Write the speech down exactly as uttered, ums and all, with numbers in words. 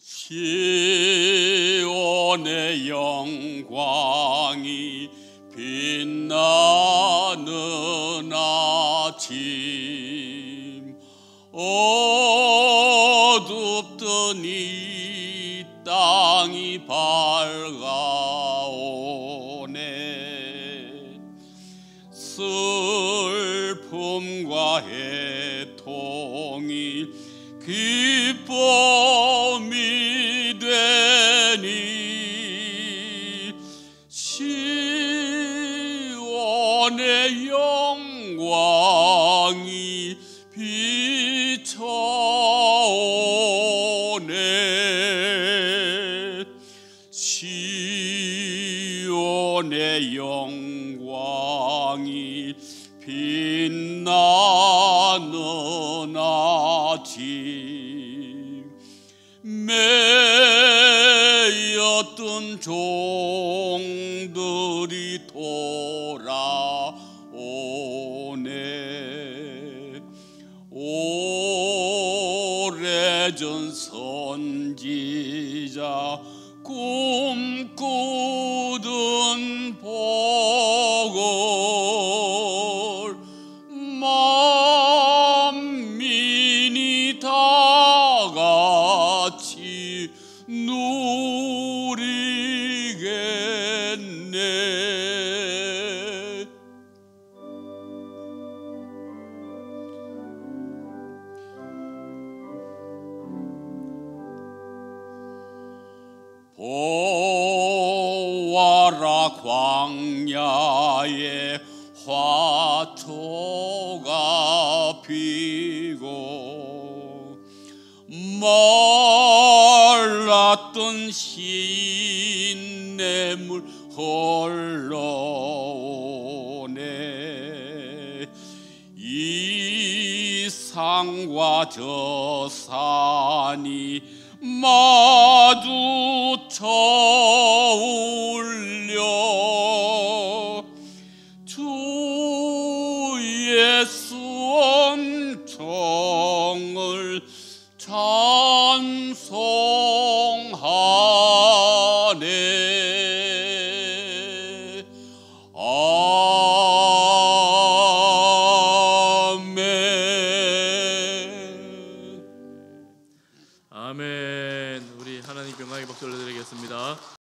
시온의 영광이 빛나는 아침, 어둡던 이 땅이 밝아오네. 슬픔과 애통이 기쁨이 되니 시온의 영광이 비춰오네. 시온의 영광이 빛나는 아침, 매였던 종들이 돌아오네. 오래전 선지자 꿈꾸던 복을 만민이 다 같이 누리겠네. 보아라 광야에 화초가 피고 말랐던 시냇물 흘러오네. 이 산과 저 산이 마주쳐 울려 주 예수 엄청을 찬송하네. 아멘. 아멘. 우리 하나님께 영광의 박수 올려드리겠습니다.